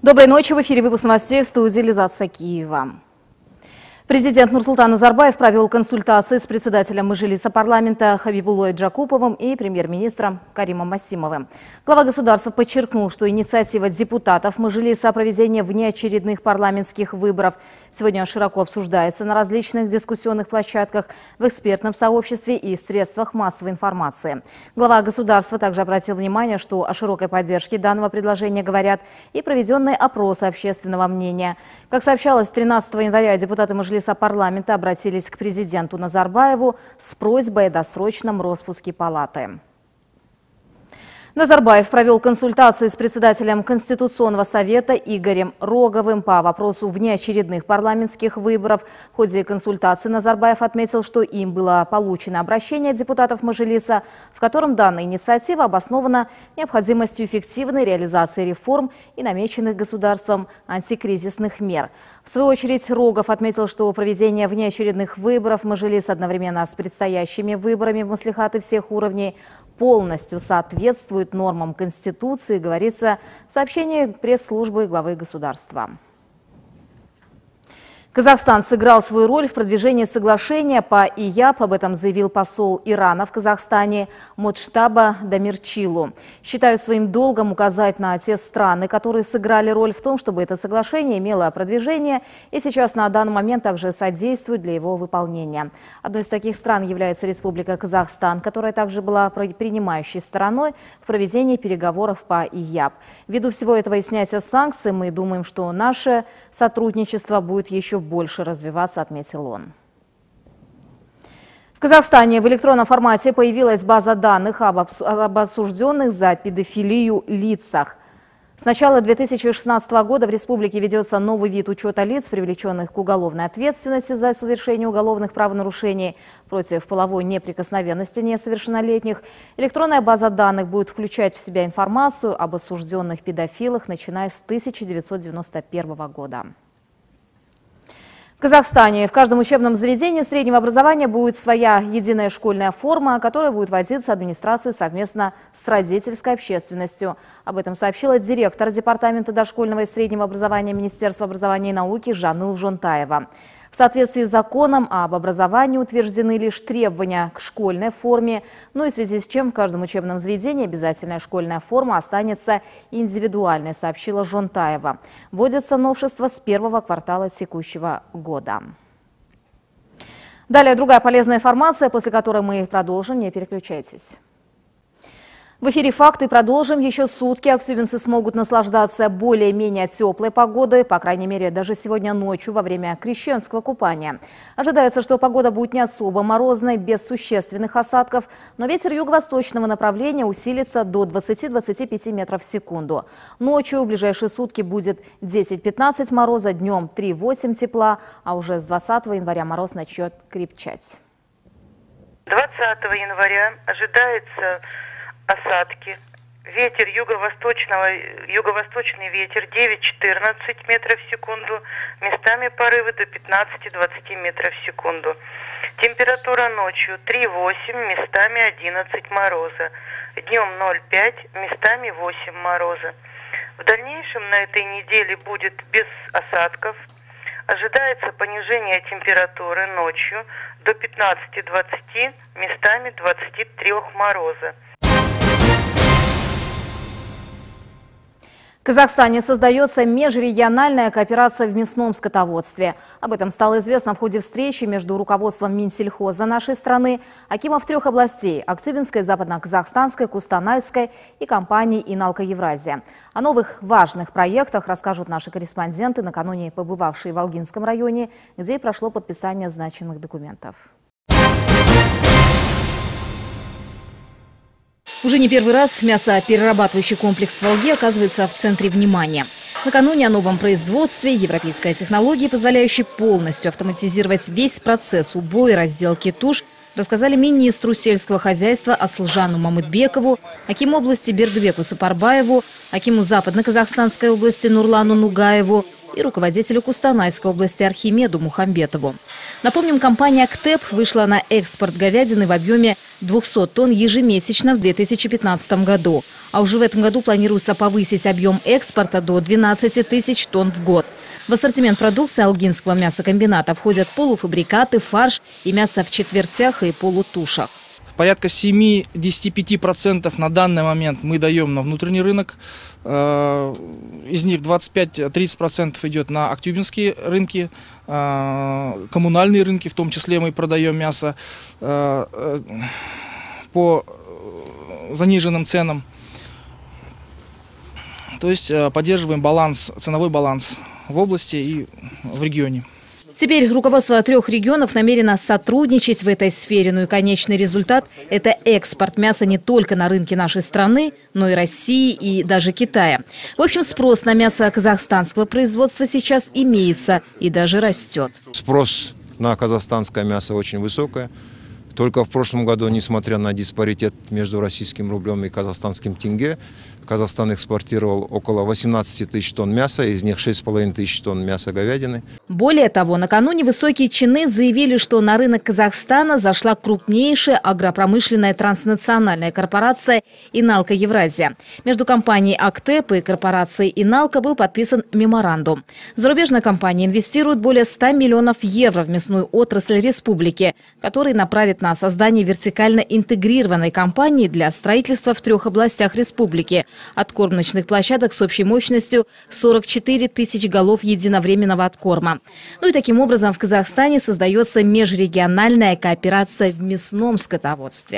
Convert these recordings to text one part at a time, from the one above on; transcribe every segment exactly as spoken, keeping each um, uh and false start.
Доброй ночи. В эфире выпуск новостей, в студии Лизат Сакиева. Президент Нурсултан Назарбаев провел консультации с председателем Мажилиса парламента Хабибуллой Джакуповым и премьер-министром Каримом Массимовым. Глава государства подчеркнул, что инициатива депутатов Мажилиса о проведении внеочередных парламентских выборов сегодня широко обсуждается на различных дискуссионных площадках, в экспертном сообществе и средствах массовой информации. Глава государства также обратил внимание, что о широкой поддержке данного предложения говорят и проведенные опросы общественного мнения. Как сообщалось, тринадцатого января депутаты Мажилиса парламента обратились к президенту Назарбаеву с просьбой о досрочном распуске палаты. Назарбаев провел консультации с председателем Конституционного совета Игорем Роговым по вопросу внеочередных парламентских выборов. В ходе консультации Назарбаев отметил, что им было получено обращение депутатов Мажилиса, в котором данная инициатива обоснована необходимостью эффективной реализации реформ и намеченных государством антикризисных мер. В свою очередь Рогов отметил, что проведение внеочередных выборов Мажилис одновременно с предстоящими выборами в маслихаты всех уровней полностью соответствует нормам Конституции, говорится в сообщении пресс-службы главы государства. Казахстан сыграл свою роль в продвижении соглашения по ИЯП, об этом заявил посол Ирана в Казахстане Моджтаба Дамирчилу. Считаю своим долгом указать на те страны, которые сыграли роль в том, чтобы это соглашение имело продвижение и сейчас на данный момент также содействует для его выполнения. Одной из таких стран является Республика Казахстан, которая также была принимающей стороной в проведении переговоров по ИЯП. Ввиду всего этого и снятия санкций, мы думаем, что наше сотрудничество будет еще больше развиваться, отметил он. В Казахстане в электронном формате появилась база данных об, об осужденных за педофилию лицах. С начала две тысячи шестнадцатого года в республике ведется новый вид учета лиц, привлеченных к уголовной ответственности за совершение уголовных правонарушений против половой неприкосновенности несовершеннолетних. Электронная база данных будет включать в себя информацию об осужденных педофилах, начиная с тысяча девятьсот девяносто первого года. В Казахстане в каждом учебном заведении среднего образования будет своя единая школьная форма, которая будет вводиться администрацией совместно с родительской общественностью. Об этом сообщила директор Департамента дошкольного и среднего образования Министерства образования и науки Жаныл Жонтаева. В соответствии с законом об образовании утверждены лишь требования к школьной форме, ну и в связи с чем в каждом учебном заведении обязательная школьная форма останется индивидуальной, сообщила Жонтаева. Вводятся новшества с первого квартала текущего года. Далее другая полезная информация, после которой мы продолжим. Не переключайтесь. В эфире «Факты». Продолжим. Еще сутки актюбинцы смогут наслаждаться более-менее теплой погодой, по крайней мере, даже сегодня ночью во время крещенского купания. Ожидается, что погода будет не особо морозной, без существенных осадков, но ветер юго-восточного направления усилится до двадцати двадцати пяти метров в секунду. Ночью в ближайшие сутки будет десять-пятнадцать мороза, днем три-восемь тепла, а уже с двадцатого января мороз начнет крепчать. двадцатого января ожидается осадки. Ветер юго-восточного, юго-восточный ветер девять-четырнадцать метров в секунду, местами порывы до пятнадцати-двадцати метров в секунду. Температура ночью три-восемь, местами одиннадцать мороза. Днем ноль-пять, местами восемь мороза. В дальнейшем на этой неделе будет без осадков. Ожидается понижение температуры ночью до пятнадцати-двадцати, местами двадцати трёх мороза. В Казахстане создается межрегиональная кооперация в мясном скотоводстве. Об этом стало известно в ходе встречи между руководством Минсельхоза нашей страны, акимов трех областей – Актюбинской, Западно-Казахстанской, Кустанайской и компании «Иналка Евразия». О новых важных проектах расскажут наши корреспонденты, накануне побывавшие в Волгинском районе, где и прошло подписание значимых документов. Уже не первый раз мясоперерабатывающий комплекс в Волге оказывается в центре внимания. Накануне о новом производстве европейской технологии, позволяющей полностью автоматизировать весь процесс убоя и разделки туш, рассказали министру сельского хозяйства Аслжану Мамытбекову, акиму области Бердыбеку Сапарбаеву, акиму Западно-Казахстанской области Нурлану Нугаеву и руководителю Кустанайской области Архимеду Мухамбетову. Напомним, компания «Актеп» вышла на экспорт говядины в объеме двухсот тонн ежемесячно в две тысячи пятнадцатом году. А уже в этом году планируется повысить объем экспорта до двенадцати тысяч тонн в год. В ассортимент продукции Алгинского мясокомбината входят полуфабрикаты, фарш и мясо в четвертях и полутушах. Порядка семидесяти пяти процентов на данный момент мы даем на внутренний рынок. Из них двадцать пять — тридцать процентов идет на актюбинские рынки, коммунальные рынки, в том числе мы продаем мясо по заниженным ценам. То есть поддерживаем баланс, ценовой баланс в области и в регионе. Теперь руководство трех регионов намерено сотрудничать в этой сфере. Ну и конечный результат – это экспорт мяса не только на рынке нашей страны, но и России и даже Китая. В общем, спрос на мясо казахстанского производства сейчас имеется и даже растет. Спрос на казахстанское мясо очень высокий. Только в прошлом году, несмотря на диспаритет между российским рублем и казахстанским тенге, Казахстан экспортировал около восемнадцати тысяч тонн мяса, из них шесть с половиной тысяч тонн мяса говядины. Более того, накануне высокие чины заявили, что на рынок Казахстана зашла крупнейшая агропромышленная транснациональная корпорация «Иналка Евразия». Между компанией «Актеп» и корпорацией «Иналка» был подписан меморандум. Зарубежная компания инвестирует более ста миллионов евро в мясную отрасль республики, который направит на создание вертикально интегрированной компании для строительства в трех областях республики – от кормочных площадок с общей мощностью сорок четыре тысячи голов единовременного откорма. Ну и таким образом в Казахстане создается межрегиональная кооперация в мясном скотоводстве.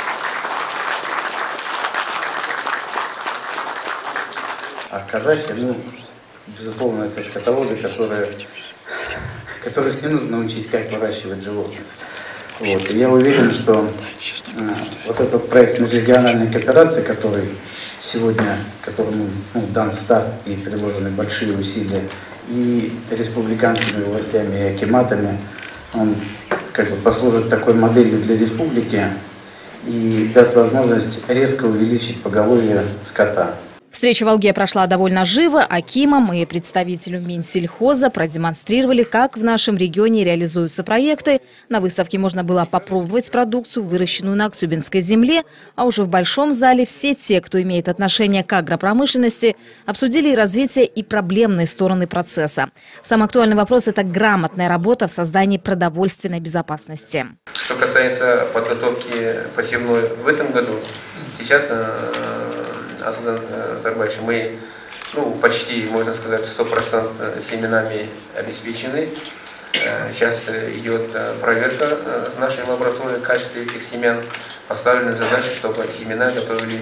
А казахи, ну, безусловно, это скотоводы, которые, которых не нужно учить, как выращивать животных. Вот. И я уверен, что э, вот этот проект межрегиональной кооперации, который сегодня, которому ну, дан старт и приложены большие усилия и республиканскими властями, и акиматами, он как бы послужит такой моделью для республики и даст возможность резко увеличить поголовье скота. Встреча в Алге прошла довольно живо. Акимам и представителю Минсельхоза продемонстрировали, как в нашем регионе реализуются проекты. На выставке можно было попробовать продукцию, выращенную на актюбинской земле. А уже в большом зале все те, кто имеет отношение к агропромышленности, обсудили и развитие, и проблемные стороны процесса. Самый актуальный вопрос – это грамотная работа в создании продовольственной безопасности. Что касается подготовки посевной в этом году, сейчас Асылдан Зарбаевич, мы ну, почти, можно сказать, сто процентов семенами обеспечены. Сейчас идет проверка с нашей лаборатории качества этих семян. Поставлена задача, чтобы семена готовили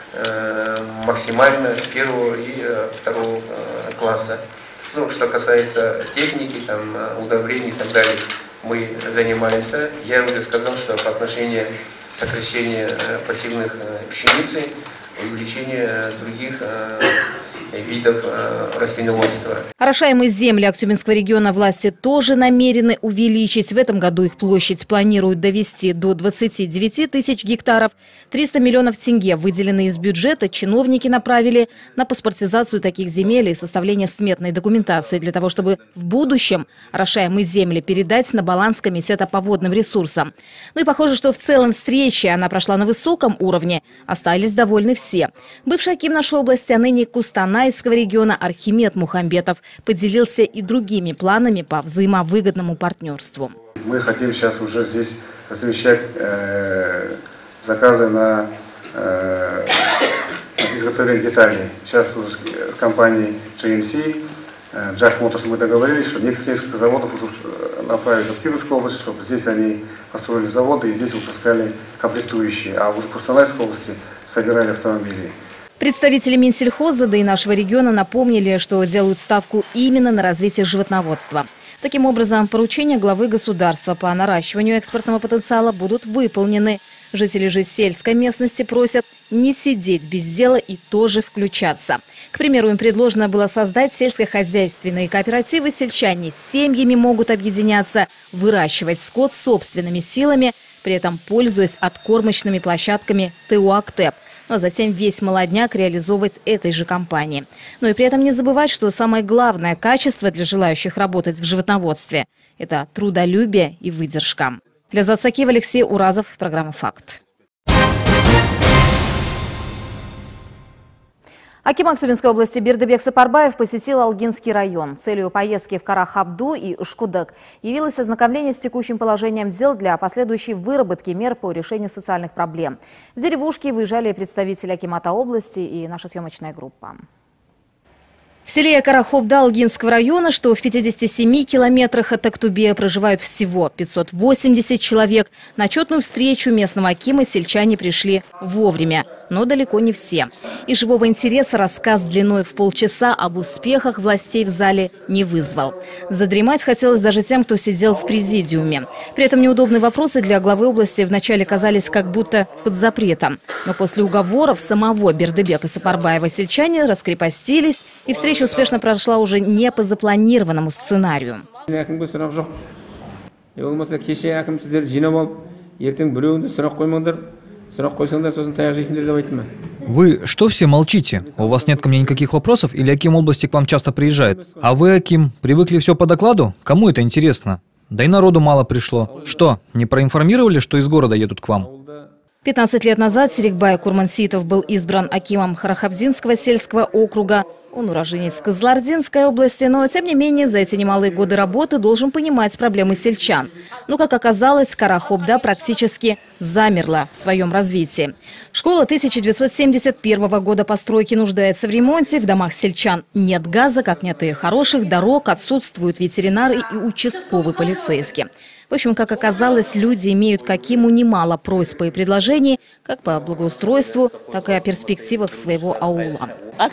максимально первого и второго класса. Ну, что касается техники, там, удобрений и так далее, мы занимаемся. Я уже сказал, что по отношению сокращения посевных пшеницы, увеличение других э, видов э, растениеводства. Орошаемые земли Актюбинского региона власти тоже намерены увеличить. В этом году их площадь планируют довести до двадцати девяти тысяч гектаров. триста миллионов тенге, выделенные из бюджета, чиновники направили на паспортизацию таких земель и составление сметной документации для того, чтобы в будущем орошаемые земли передать на баланс Комитета по водным ресурсам. Ну и похоже, что в целом встреча, она прошла на высоком уровне, остались довольны все. Бывший аким нашей области, а ныне Кустанайского региона Архимед Мухамбетов поделился и другими планами по взаимовыгодному партнерству. Мы хотим сейчас уже здесь размещать э, заказы на э, изготовление деталей. Сейчас уже с компанией джей эм си, э, Jack Motors, мы договорились, что несколько заводов уже направили в Актюбинскую область, чтобы здесь они построили заводы и здесь выпускали комплектующие, а уже в Кустанайской области собирали автомобили. Представители Минсельхоза, да и нашего региона напомнили, что делают ставку именно на развитие животноводства. Таким образом, поручения главы государства по наращиванию экспортного потенциала будут выполнены. Жители же сельской местности просят не сидеть без дела и тоже включаться. К примеру, им предложено было создать сельскохозяйственные кооперативы. Сельчане с семьями могут объединяться, выращивать скот собственными силами, при этом пользуясь откормочными площадками ТО «Актеп». а затем весь молодняк реализовывать этой же компании. Но и при этом не забывать, что самое главное качество для желающих работать в животноводстве – это трудолюбие и выдержка. Лязат Сакиев, Алексей Уразов, программа «Факт». Аким Актюбинской области Бердыбек Сапарбаев посетил Алгинский район. Целью поездки в Карахабду и Ушкудык явилось ознакомление с текущим положением дел для последующей выработки мер по решению социальных проблем. В деревушке выезжали представители акимата области и наша съемочная группа. В селе Карахабда Алгинского района, что в пятидесяти семи километрах от Актубе, проживают всего пятьсот восемьдесят человек. На отчетную встречу местного акима сельчане пришли вовремя. Но далеко не все. И живого интереса рассказ длиной в полчаса об успехах властей в зале не вызвал. Задремать хотелось даже тем, кто сидел в президиуме. При этом неудобные вопросы для главы области вначале казались как будто под запретом. Но после уговоров самого Бердыбека Сапарбаева сельчане раскрепостились, и встреча успешно прошла уже не по запланированному сценарию. Вы что все молчите? У вас нет ко мне никаких вопросов или аким области к вам часто приезжает? А вы, аким, привыкли все по докладу? Кому это интересно? Да и народу мало пришло. Что, не проинформировали, что из города едут к вам? пятнадцать лет назад Серикбай Курманситов был избран акимом Карахабдинского сельского округа. Он уроженец Кызылординской области, но, тем не менее, за эти немалые годы работы должен понимать проблемы сельчан. Но, как оказалось, Карахабда практически замерла в своем развитии. Школа тысяча девятьсот семьдесят первого года постройки нуждается в ремонте, в домах сельчан нет газа, как нет и хороших дорог, отсутствуют ветеринары и участковый полицейский. В общем, как оказалось, люди имеют к акиму немало просьб и предложений, как по благоустройству, так и о перспективах своего аула.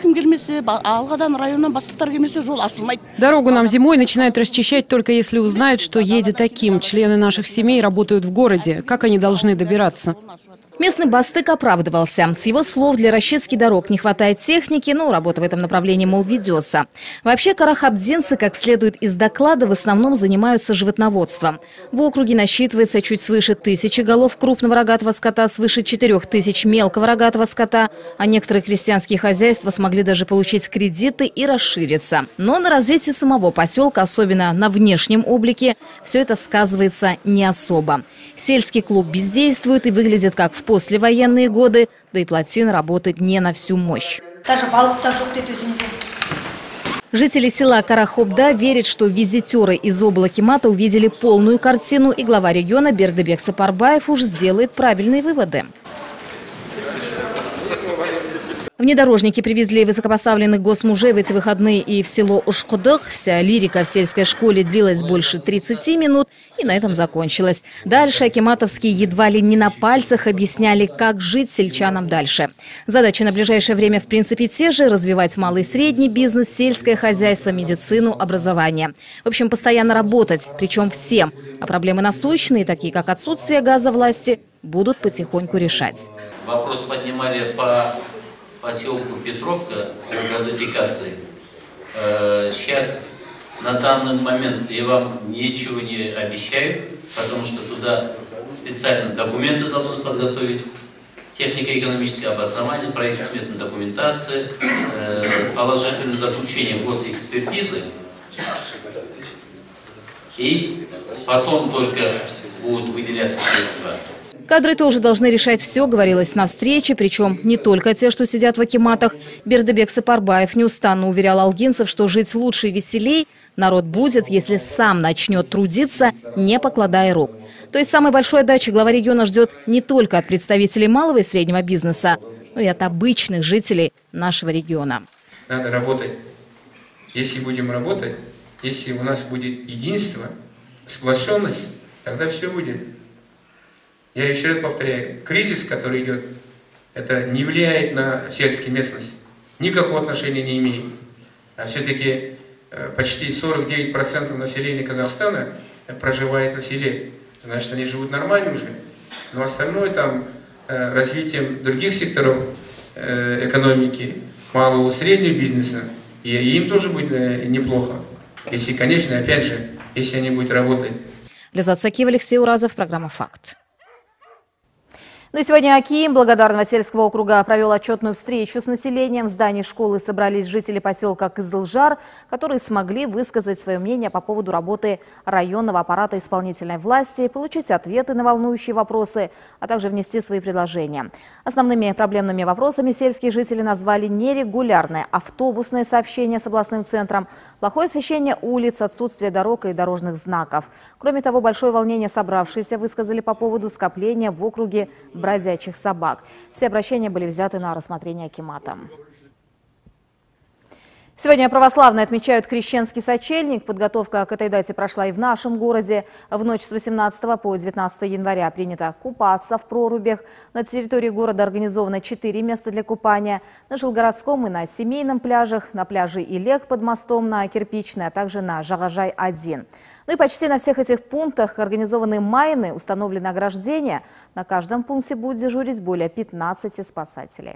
Дорогу нам зимой начинают расчищать только если узнают, что едет аким. Члены наших семей работают в городе. Как они должны добираться? Местный бастык оправдывался. С его слов, для расчистки дорог не хватает техники, но работа в этом направлении, мол, ведется. Вообще, карахабдинцы, как следует из доклада, в основном занимаются животноводством. В округе насчитывается чуть свыше тысячи голов крупного рогатого скота, свыше четырех тысяч мелкого рогатого скота, а некоторые крестьянские хозяйства смогли даже получить кредиты и расшириться. Но на развитии самого поселка, особенно на внешнем облике, все это сказывается не особо. Сельский клуб бездействует и выглядит как в послевоенные годы, да и плотина работает не на всю мощь. Жители села Карахабда верят, что визитеры из облакимата увидели полную картину, и глава региона Бердыбек Сапарбаев уж сделает правильные выводы. Внедорожники привезли высокопоставленных госмужей в эти выходные и в село Ушкудык. Вся лирика в сельской школе длилась больше тридцати минут и на этом закончилась. Дальше акиматовские едва ли не на пальцах объясняли, как жить сельчанам дальше. Задачи на ближайшее время в принципе те же – развивать малый и средний бизнес, сельское хозяйство, медицину, образование. В общем, постоянно работать, причем всем. А проблемы насущные, такие как отсутствие газа, власти будут потихоньку решать. Вопрос поднимали по поселку Петровка о газификации. Сейчас, на данный момент, я вам ничего не обещаю, потому что туда специально документы должны подготовить, технико-экономическое обоснование, проектно-сметной документации, положительное заключение госэкспертизы, и потом только будут выделяться средства. Кадры тоже должны решать все, говорилось на встрече, причем не только те, что сидят в акиматах. Бердыбек Сапарбаев неустанно уверял алгинцев, что жить лучше и веселей народ будет, если сам начнет трудиться, не покладая рук. То есть самой большой отдачи глава региона ждет не только от представителей малого и среднего бизнеса, но и от обычных жителей нашего региона. Надо работать. Если будем работать, если у нас будет единство, сплоченность, тогда все будет. Я еще раз повторяю, кризис, который идет, это не влияет на сельскую местность, никакого отношения не имеет. А все-таки почти сорок девять процентов населения Казахстана проживает на селе. Значит, они живут нормально уже. Но остальное там развитием других секторов экономики, малого и среднего бизнеса, и им тоже будет неплохо. Если, конечно, опять же, если они будут работать. Лязат Сакиев, Алексей Уразов, программа «Факт». Ну и сегодня Аким Благодарного сельского округа провел отчетную встречу с населением. В здании школы собрались жители поселка Кызылжар, которые смогли высказать свое мнение по поводу работы районного аппарата исполнительной власти, получить ответы на волнующие вопросы, а также внести свои предложения. Основными проблемными вопросами сельские жители назвали нерегулярное автобусное сообщение с областным центром, плохое освещение улиц, отсутствие дорог и дорожных знаков. Кроме того, большое волнение собравшиеся высказали по поводу скопления в округе бродячих собак. Все обращения были взяты на рассмотрение акимата. Сегодня православные отмечают Крещенский сочельник. Подготовка к этой дате прошла и в нашем городе. В ночь с восемнадцатого по девятнадцатое января принято купаться в прорубях. На территории города организовано четыре места для купания. На Жилгородском и на семейном пляжах, на пляже Илек под мостом на Кирпичной, а также на Жагажай один. Ну и почти на всех этих пунктах организованы майны, установлены ограждения. На каждом пункте будет дежурить более пятнадцати спасателей.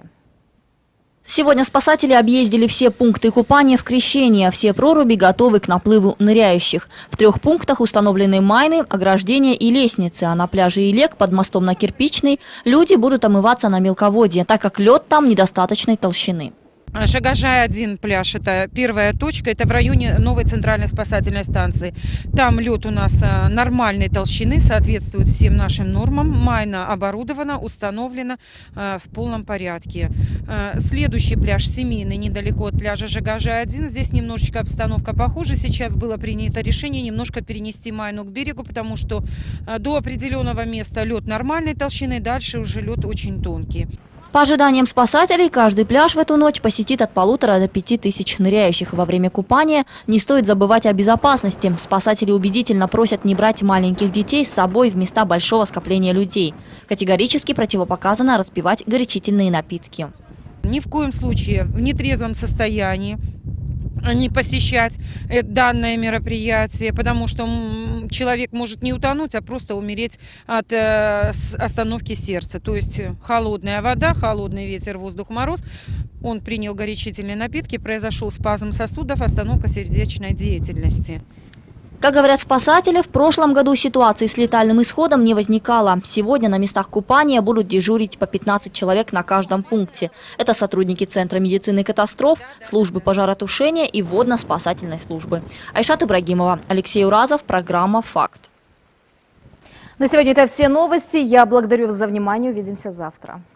Сегодня спасатели объездили все пункты купания в Крещении. Все проруби готовы к наплыву ныряющих. В трех пунктах установлены майны, ограждения и лестницы. А на пляже Илек под мостом на Кирпичной люди будут омываться на мелководье, так как лед там недостаточной толщины. Жагажай один пляж – это первая точка, это в районе новой центральной спасательной станции. Там лед у нас нормальной толщины, соответствует всем нашим нормам. Майна оборудована, установлена в полном порядке. Следующий пляж семейный, недалеко от пляжа Жагажай один. Здесь немножечко обстановка похуже. Сейчас было принято решение немножко перенести майну к берегу, потому что до определенного места лед нормальной толщины, дальше уже лед очень тонкий. По ожиданиям спасателей, каждый пляж в эту ночь посетит от полутора до пяти тысяч ныряющих. Во время купания не стоит забывать о безопасности. Спасатели убедительно просят не брать маленьких детей с собой в места большого скопления людей. Категорически противопоказано распивать горячительные напитки. Ни в коем случае в нетрезвом состоянии не посещать данное мероприятие, потому что человек может не утонуть, а просто умереть от остановки сердца. То есть холодная вода, холодный ветер, воздух, мороз. Он принял горячительные напитки, произошел спазм сосудов, остановка сердечной деятельности. Как говорят спасатели, в прошлом году ситуации с летальным исходом не возникало. Сегодня на местах купания будут дежурить по пятнадцать человек на каждом пункте. Это сотрудники Центра медицины катастроф, службы пожаротушения и водно-спасательной службы. Айшат Ибрагимова, Алексей Уразов, программа «Факт». На сегодня это все новости. Я благодарю вас за внимание. Увидимся завтра.